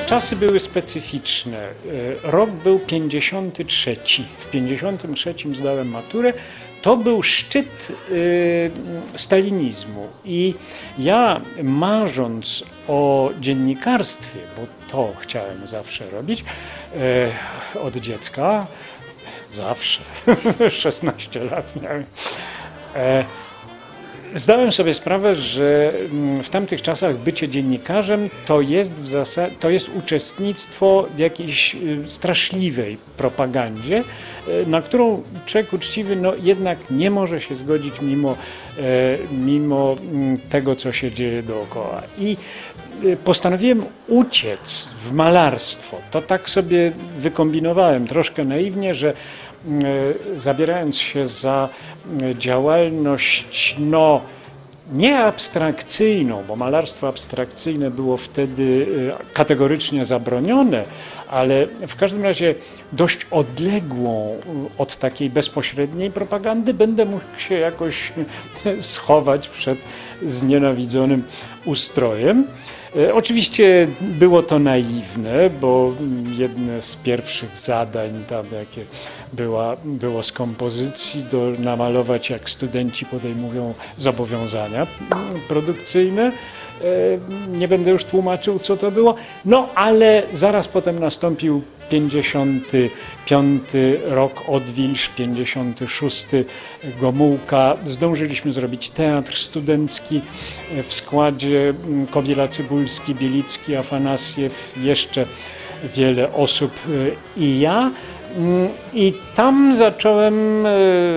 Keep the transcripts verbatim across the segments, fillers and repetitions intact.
Czasy były specyficzne. Rok był pięćdziesiąty trzeci. W pięćdziesiątym trzecim zdałem maturę. To był szczyt y, stalinizmu i ja, marząc o dziennikarstwie, bo to chciałem zawsze robić, y, od dziecka, zawsze, szesnaście lat miałem, y, zdałem sobie sprawę, że w tamtych czasach bycie dziennikarzem to jest, w zasadzie, to jest uczestnictwo w jakiejś straszliwej propagandzie, na którą człowiek uczciwy no, jednak nie może się zgodzić mimo, mimo tego, co się dzieje dookoła. I postanowiłem uciec w malarstwo. To tak sobie wykombinowałem troszkę naiwnie, że zabierając się za działalność no, nie abstrakcyjną, bo malarstwo abstrakcyjne było wtedy kategorycznie zabronione, ale w każdym razie dość odległą od takiej bezpośredniej propagandy, będę mógł się jakoś schować przed znienawidzonym ustrojem. Oczywiście było to naiwne, bo jedne z pierwszych zadań, tam jakie była, było z kompozycji, do namalować, jak studenci podejmują zobowiązania produkcyjne. Nie będę już tłumaczył, co to było, no ale zaraz potem nastąpił pięćdziesiąty piąty rok Odwilż, pięćdziesiąty szósty Gomułka. Zdążyliśmy zrobić teatr studencki w składzie Kobiela Cybulski, Bielicki, Afanasjew, jeszcze wiele osób i ja. I tam zacząłem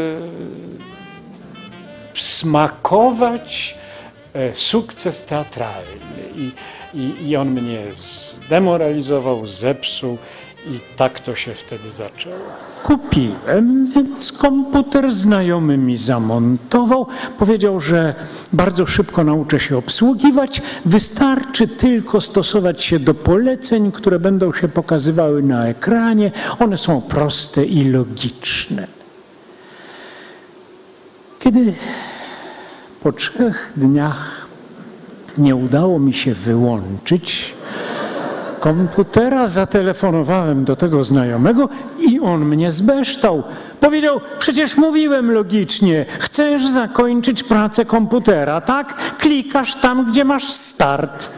smakować sukces teatralny i, i, i on mnie zdemoralizował, zepsuł i tak to się wtedy zaczęło. Kupiłem, więc komputer znajomy mi zamontował. Powiedział, że bardzo szybko nauczę się obsługiwać. Wystarczy tylko stosować się do poleceń, które będą się pokazywały na ekranie. One są proste i logiczne. Kiedy po trzech dniach nie udało mi się wyłączyć komputera, zatelefonowałem do tego znajomego i on mnie zbeształ. Powiedział, przecież mówiłem logicznie, chcesz zakończyć pracę komputera, tak? Klikasz tam, gdzie masz start.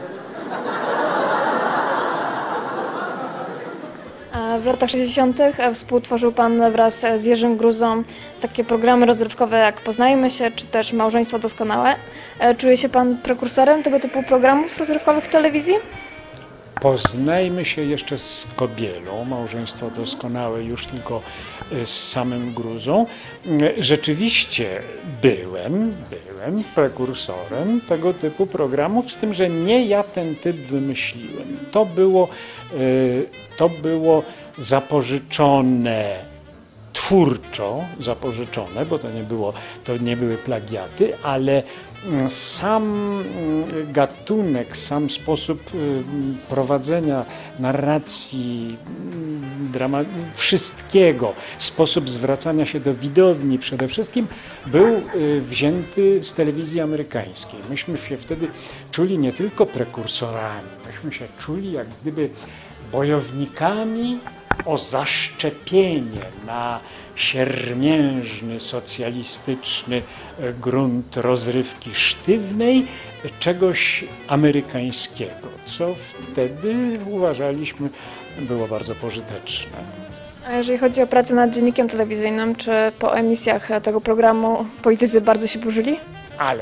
W latach sześćdziesiątych współtworzył Pan wraz z Jerzym Gruzą takie programy rozrywkowe jak Poznajmy się, czy też Małżeństwo doskonałe. Czuje się Pan prekursorem tego typu programów rozrywkowych w telewizji? Poznajmy się jeszcze z Kobielą, Małżeństwo doskonałe już tylko z samym Gruzą. Rzeczywiście byłem, byłem prekursorem tego typu programów, z tym, że nie ja ten typ wymyśliłem. To było, to było zapożyczone twórczo, zapożyczone, bo to nie było, to nie były plagiaty, ale sam gatunek, sam sposób prowadzenia narracji, drama, wszystkiego, sposób zwracania się do widowni przede wszystkim był wzięty z telewizji amerykańskiej. Myśmy się wtedy czuli nie tylko prekursorami, myśmy się czuli jak gdyby bojownikami o zaszczepienie na siermiężny, socjalistyczny grunt rozrywki sztywnej czegoś amerykańskiego, co wtedy uważaliśmy było bardzo pożyteczne. A jeżeli chodzi o pracę nad dziennikiem telewizyjnym, czy po emisjach tego programu politycy bardzo się burzyli? Ale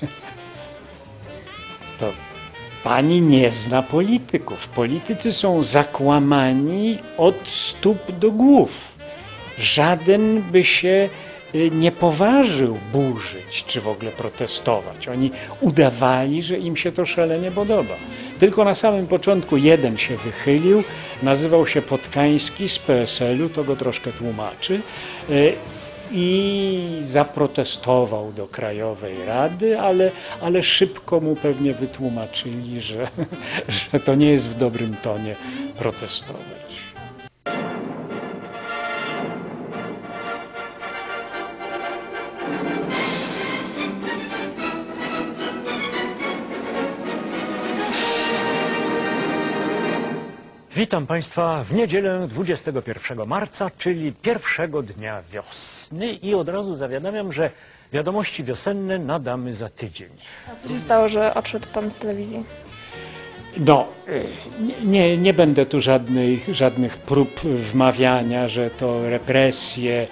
to pani nie zna polityków. Politycy są zakłamani od stóp do głów. Żaden by się nie poważył burzyć, czy w ogóle protestować. Oni udawali, że im się to szalenie podoba. Tylko na samym początku jeden się wychylił, nazywał się Podkański z P S L u, to go troszkę tłumaczy, i zaprotestował do Krajowej Rady, ale, ale szybko mu pewnie wytłumaczyli, że, że to nie jest w dobrym tonie protestować. Witam Państwa w niedzielę dwudziestego pierwszego marca, czyli pierwszego dnia wiosny i od razu zawiadamiam, że wiadomości wiosenne nadamy za tydzień. A co się stało, że odszedł pan z telewizji? No, nie, nie będę tu żadnych, żadnych prób wmawiania, że to represje.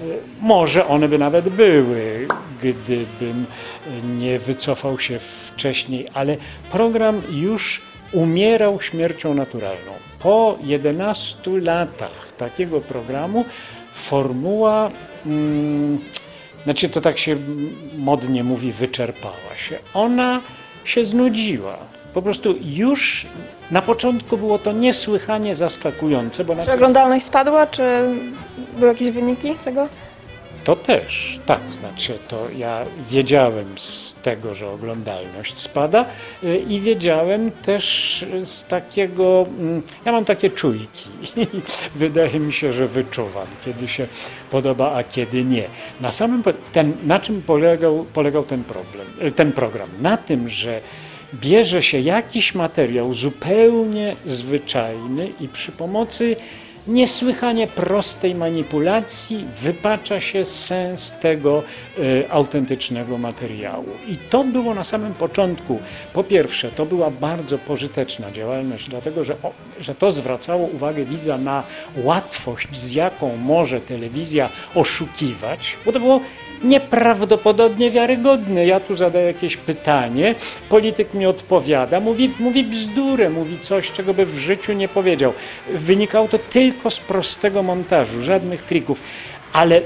Może one by nawet były, gdybym nie wycofał się wcześniej, ale program już umierał śmiercią naturalną. Po jedenastu latach takiego programu formuła, hmm, znaczy to tak się modnie mówi, wyczerpała się. Ona się znudziła. Po prostu już na początku było to niesłychanie zaskakujące. Bo Czy oglądalność spadła, czy były jakieś wyniki tego? To też, tak, znaczy to ja wiedziałem z tego, że oglądalność spada i wiedziałem też z takiego, ja mam takie czujki i wydaje mi się, że wyczuwam, kiedy się podoba, a kiedy nie. Na samym, ten, na czym polegał, polegał ten problem, ten program? Na tym, że bierze się jakiś materiał zupełnie zwyczajny i przy pomocy niesłychanie prostej manipulacji wypacza się sens tego y, autentycznego materiału. I to było na samym początku. Po pierwsze, to była bardzo pożyteczna działalność, dlatego że, o, że to zwracało uwagę widza na łatwość, z jaką może telewizja oszukiwać, bo to było nieprawdopodobnie wiarygodne. Ja tu zadaję jakieś pytanie, polityk mi odpowiada, mówi, mówi bzdurę, mówi coś, czego by w życiu nie powiedział. Wynikało to tylko z prostego montażu, żadnych trików, ale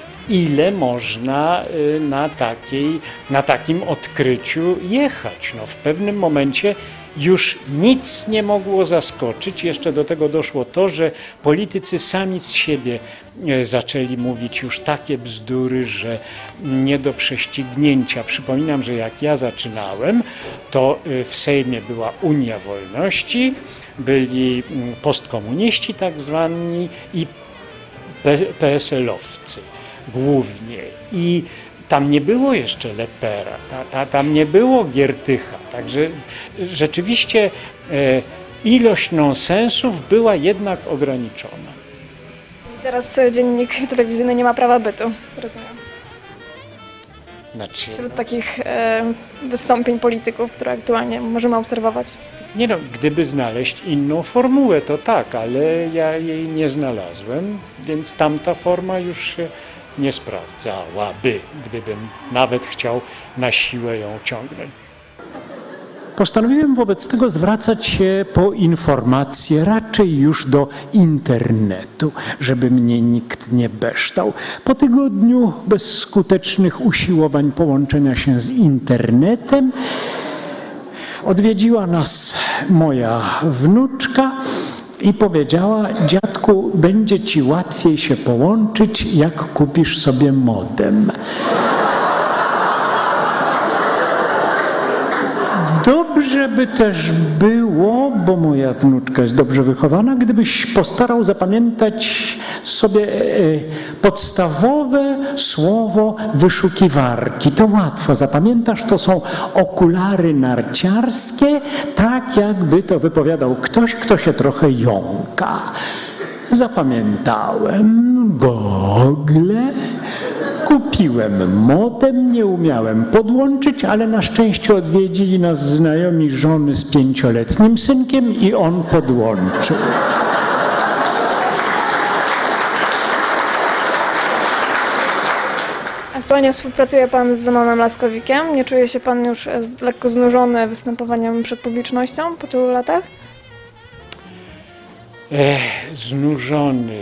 ile można na, takiej, na takim odkryciu jechać? No, w pewnym momencie już nic nie mogło zaskoczyć. Jeszcze do tego doszło to, że politycy sami z siebie zaczęli mówić już takie bzdury, że nie do prześcignięcia. Przypominam, że jak ja zaczynałem, to w Sejmie była Unia Wolności, byli postkomuniści tak zwani i P S L-owcy głównie. I tam nie było jeszcze Lepera, ta, ta, tam nie było Giertycha, także rzeczywiście e, ilość nonsensów była jednak ograniczona. Teraz dziennik telewizyjny nie ma prawa bytu, rozumiem. Znaczy, Wśród takich e, wystąpień polityków, które aktualnie możemy obserwować. nie no, gdyby znaleźć inną formułę, to tak, ale ja jej nie znalazłem, więc tamta forma już się nie sprawdzałaby, gdybym nawet chciał na siłę ją ciągnąć. Postanowiłem wobec tego zwracać się po informacje raczej już do internetu, żeby mnie nikt nie beształ. Po tygodniu bezskutecznych usiłowań połączenia się z internetem odwiedziła nas moja wnuczka i powiedziała: dziadku, będzie ci łatwiej się połączyć, jak kupisz sobie modem. Dobrze by też było, bo moja wnuczka jest dobrze wychowana, gdybyś postarał zapamiętać sobie podstawowe słowo wyszukiwarki. To łatwo zapamiętasz, to są okulary narciarskie, tak jakby to wypowiadał ktoś, kto się trochę jąka. Zapamiętałem gogle, kupiłem modem, nie umiałem podłączyć, ale na szczęście odwiedzili nas znajomi żony z pięcioletnim synkiem i on podłączył. Aktualnie współpracuje pan z Zenonem Laskowikiem. Nie czuje się pan już lekko znużony występowaniem przed publicznością po tylu latach? Ech, znużony.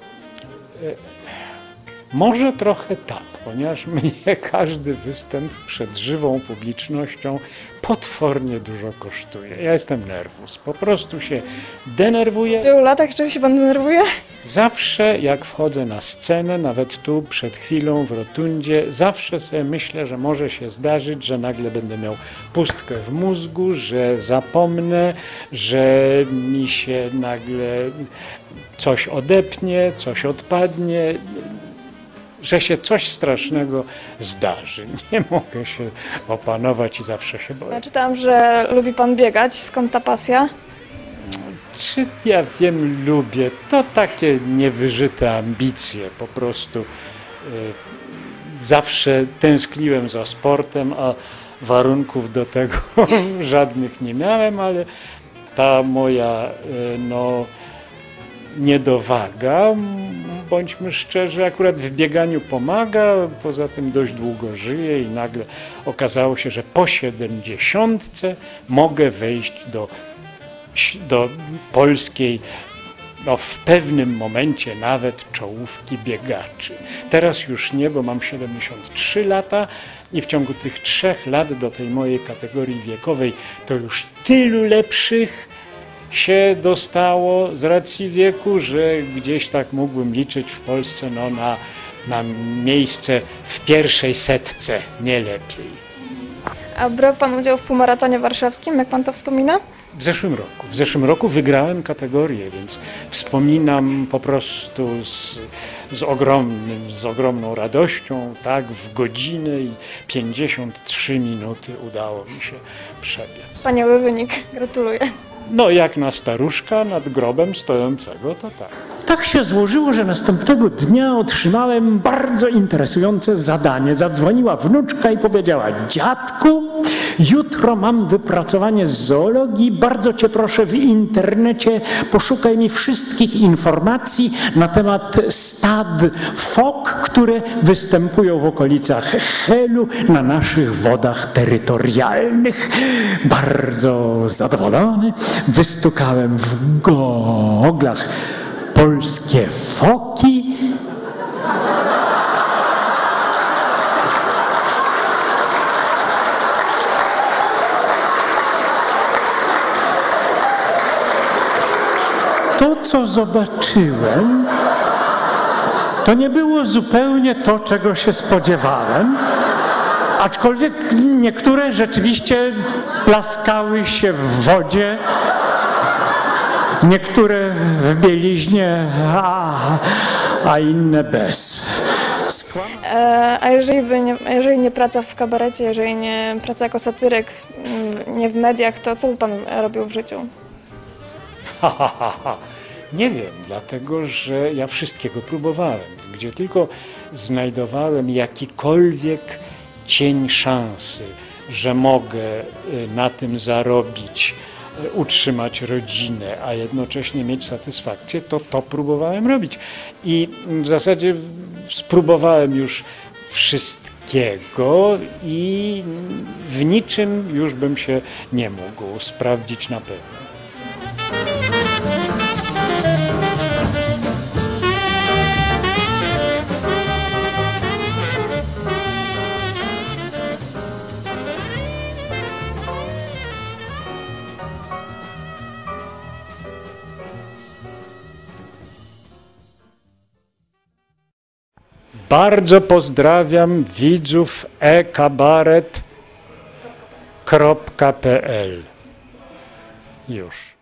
Może trochę tak, ponieważ mnie każdy występ przed żywą publicznością potwornie dużo kosztuje. Ja jestem nerwus, po prostu się denerwuję. Po tylu latach czego się pan denerwuje? Zawsze jak wchodzę na scenę, nawet tu przed chwilą w rotundzie, zawsze sobie myślę, że może się zdarzyć, że nagle będę miał pustkę w mózgu, że zapomnę, że mi się nagle coś odepnie, coś odpadnie, że się coś strasznego zdarzy. Nie mogę się opanować i zawsze się boję. Ja czytałam, że lubi pan biegać. Skąd ta pasja? Czy ja wiem, lubię. To takie niewyżyte ambicje. Po prostu y, zawsze tęskniłem za sportem, a warunków do tego żadnych nie miałem, ale ta moja y, no, niedowaga, bądźmy szczerzy, akurat w bieganiu pomaga, poza tym dość długo żyję i nagle okazało się, że po siedemdziesiątce mogę wejść do, do polskiej, no w pewnym momencie nawet czołówki biegaczy. Teraz już nie, bo mam siedemdziesiąt trzy lata i w ciągu tych trzech lat do tej mojej kategorii wiekowej to już tylu lepszych się dostało z racji wieku, że gdzieś tak mógłbym liczyć w Polsce no, na, na miejsce w pierwszej setce, nie lepiej. A brał pan udział w półmaratonie warszawskim, jak pan to wspomina? W zeszłym roku. W zeszłym roku wygrałem kategorię, więc wspominam po prostu z, z, ogromnym, z ogromną radością. Tak, w godzinę i pięćdziesiąt trzy minuty udało mi się przebiec. Wspaniały wynik, gratuluję. No jak na staruszka nad grobem stojącego, to tak. Tak się złożyło, że następnego dnia otrzymałem bardzo interesujące zadanie. Zadzwoniła wnuczka i powiedziała: dziadku, jutro mam wypracowanie z zoologii, bardzo cię proszę w internecie poszukaj mi wszystkich informacji na temat stad fok, które występują w okolicach Helu na naszych wodach terytorialnych. Bardzo zadowolony wystukałem w goglach polskie foki. To, co zobaczyłem, to nie było zupełnie to, czego się spodziewałem, aczkolwiek niektóre rzeczywiście plaskały się w wodzie, niektóre w bieliźnie, a, a inne bez. E, a jeżeli, by nie, a jeżeli nie praca w kabarecie, jeżeli nie praca jako satyryk, mm, nie w mediach, to co by pan robił w życiu? Ha, ha, ha, ha. Nie wiem, dlatego że ja wszystkiego próbowałem. Gdzie tylko znajdowałem jakikolwiek cień szansy, że mogę na tym zarobić, utrzymać rodzinę, a jednocześnie mieć satysfakcję, to to próbowałem robić. I w zasadzie spróbowałem już wszystkiego i w niczym już bym się nie mógł sprawdzić na pewno. Bardzo pozdrawiam widzów e kabaret kropka p l. Już.